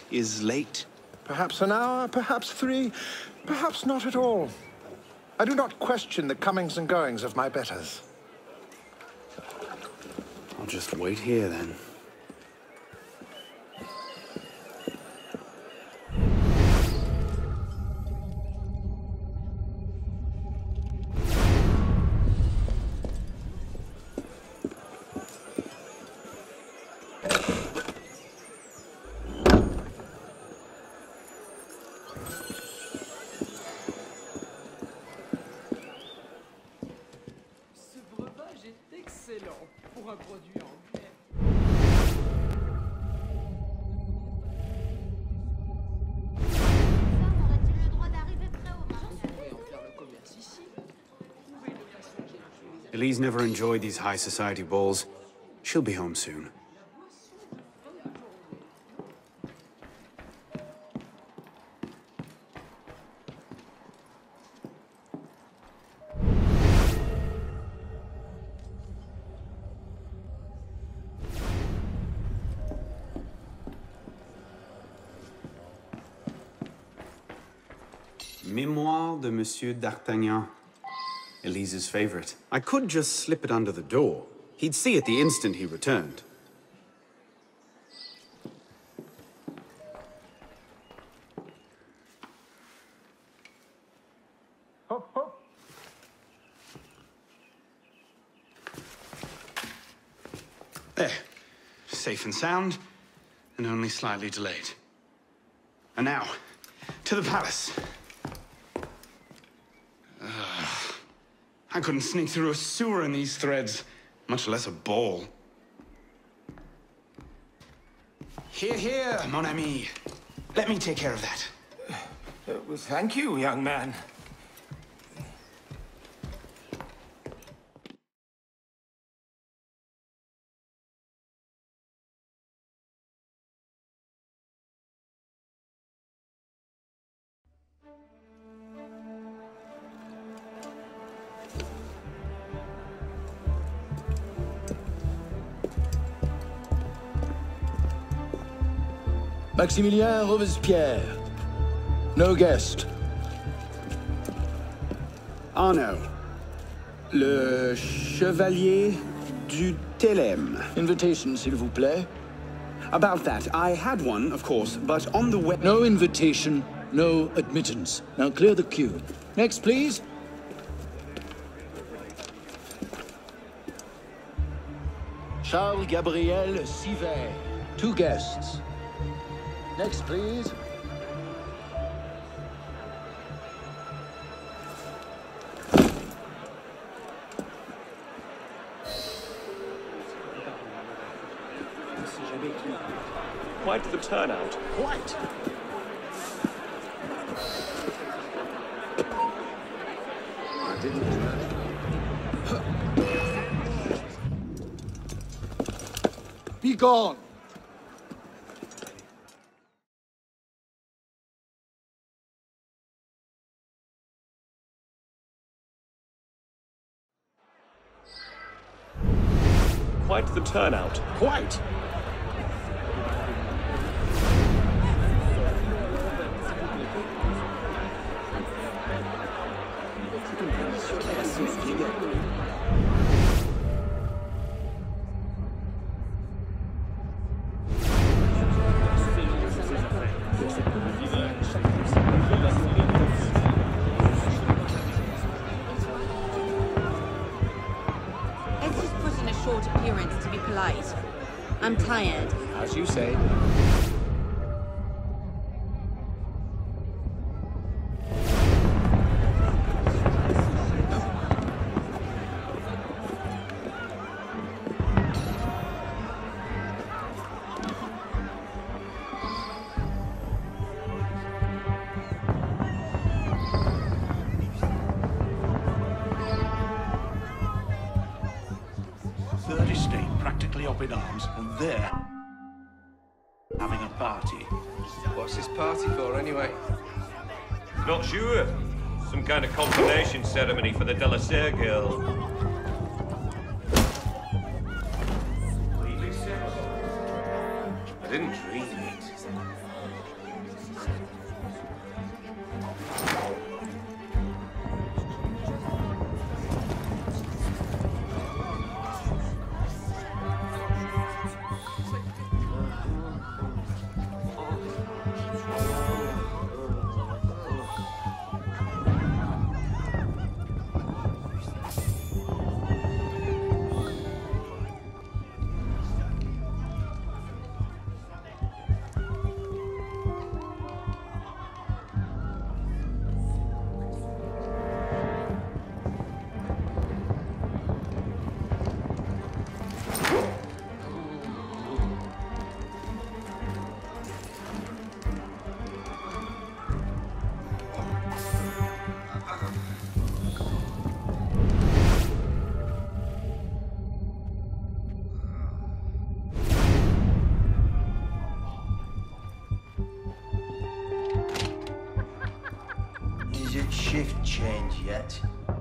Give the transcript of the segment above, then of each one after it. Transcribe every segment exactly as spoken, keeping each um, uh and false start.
is late. Perhaps an hour, perhaps three, perhaps not at all. I do not question the comings and goings of my betters. I'll just wait here then. Elise never enjoyed these high society balls. She'll be home soon. Memoir de Monsieur d'Artagnan. Elise's favorite. I could just slip it under the door. He'd see it the instant he returned. Hop, hop. There. Safe and sound, and only slightly delayed. And now, to the palace. I couldn't sneak through a sewer in these threads, much less a ball. Here, here, mon ami. Let me take care of that. Uh, well, thank you, young man. Maximilien Robespierre. No guest. Arnaud. Le Chevalier du Télème. Invitation, s'il vous plaît. About that, I had one, of course, but on the web... No invitation, no admittance. Now clear the queue. Next, please. Charles Gabriel Sivet. Two guests. Next, please. Quite the turnout. Quite. I didn't. Be gone. Quite the turnout. Quite. Appearance to be polite. I'm tired. As you say. Third Estate practically up in arms, and they're having a party. What's this party for, anyway? Not sure. Some kind of confirmation ceremony for the Delasere girl. I didn't read it. Shift change yet?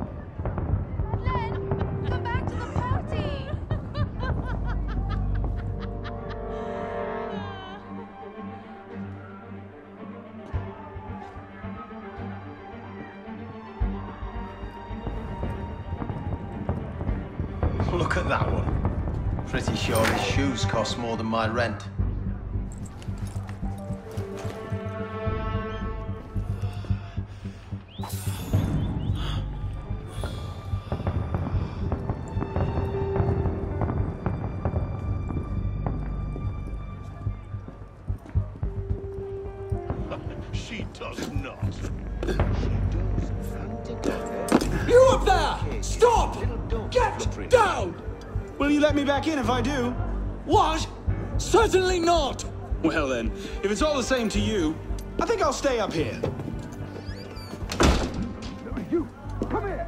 Len, come back to the party! Look at that one. Pretty sure his shoes cost more than my rent. She does not. You up there! Stop! Get down! Will you let me back in if I do? What? Certainly not! Well then, if it's all the same to you, I think I'll stay up here. You, come here!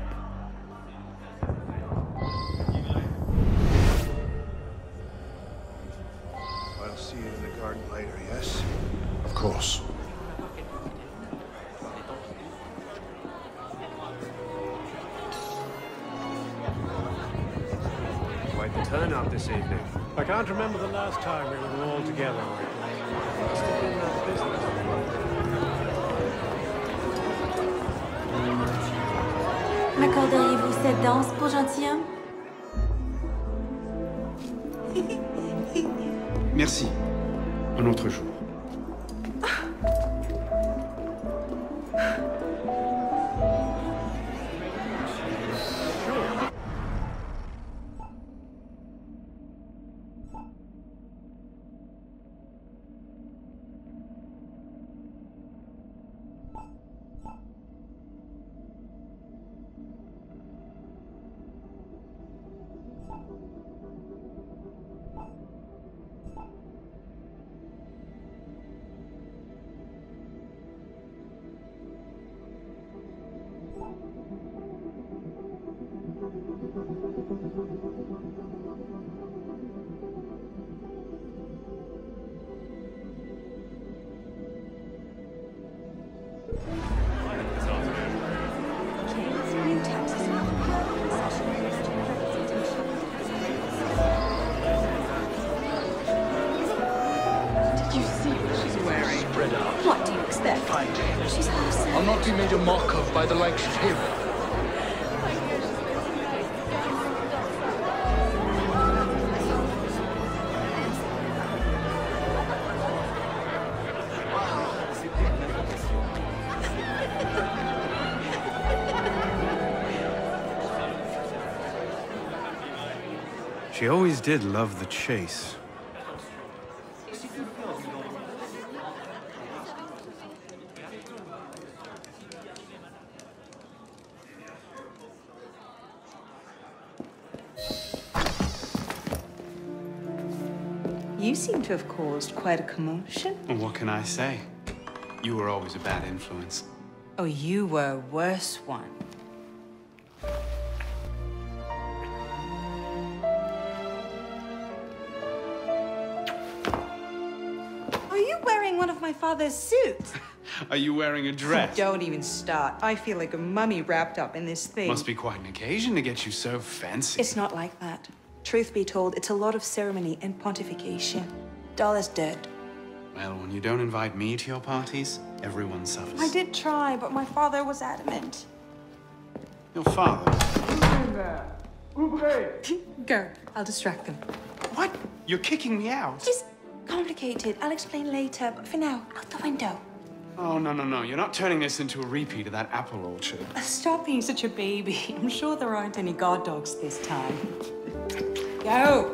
I'll see you in the garden later, yes? Of course. Quite the turnout this evening. I can't remember the last time we were all together. Must have been that business. M'accorderiez-vous cette danse pour gentilhomme? Merci. Un autre jour. What do you expect? She's herself. I'll not be made a mock of by the likes of him. She always did love the chase. You seem to have caused quite a commotion. Well, what can I say? You were always a bad influence. Oh, you were a worse one. Are you wearing one of my father's suits? Are you wearing a dress? Don't even start. I feel like a mummy wrapped up in this thing. Must be quite an occasion to get you so fancy. It's not like that. Truth be told, it's a lot of ceremony and pontification. Dull as dirt. Well, when you don't invite me to your parties, everyone suffers. I did try, but my father was adamant. Your father? Go. I'll distract them. What? You're kicking me out? It's complicated. I'll explain later, but for now, out the window. Oh, no, no, no. You're not turning this into a repeat of that apple orchard. Stop being such a baby. I'm sure there aren't any guard dogs this time. Go!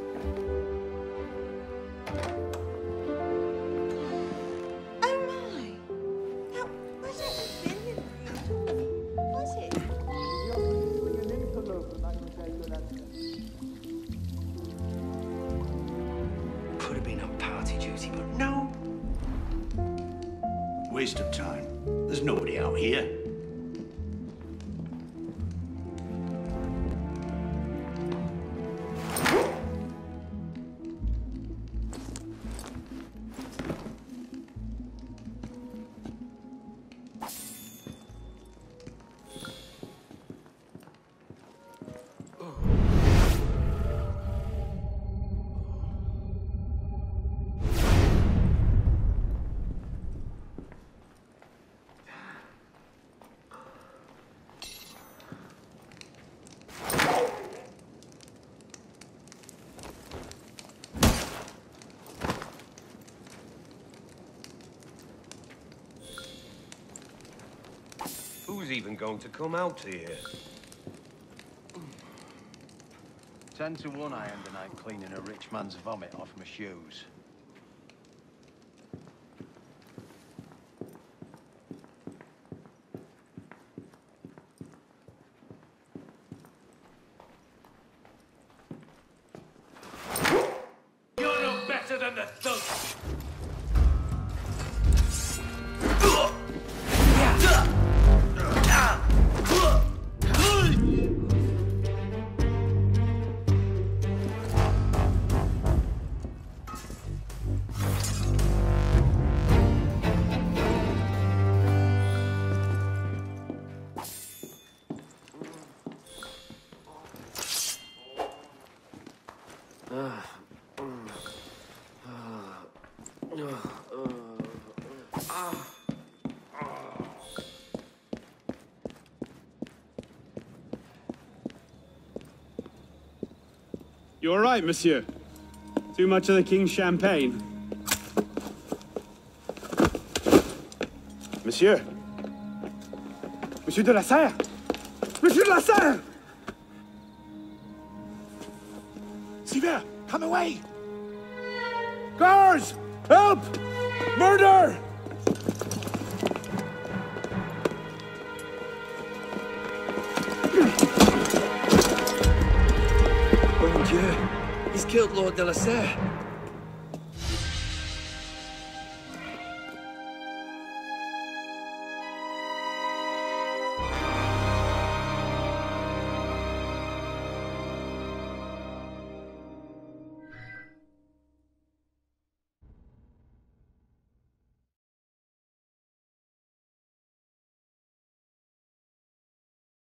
Could have been on party duty, but no. Waste of time. There's nobody out here. Who's even going to come out here? Ten to one I end the night cleaning a rich man's vomit off my shoes. You're no better than the thugs! You all right, monsieur? Too much of the king's champagne? Monsieur? Monsieur de la Serre? Monsieur de la Serre! Sivert, come away! Guards! Help! Murder! Mon Dieu, he's killed Lord de la Serre.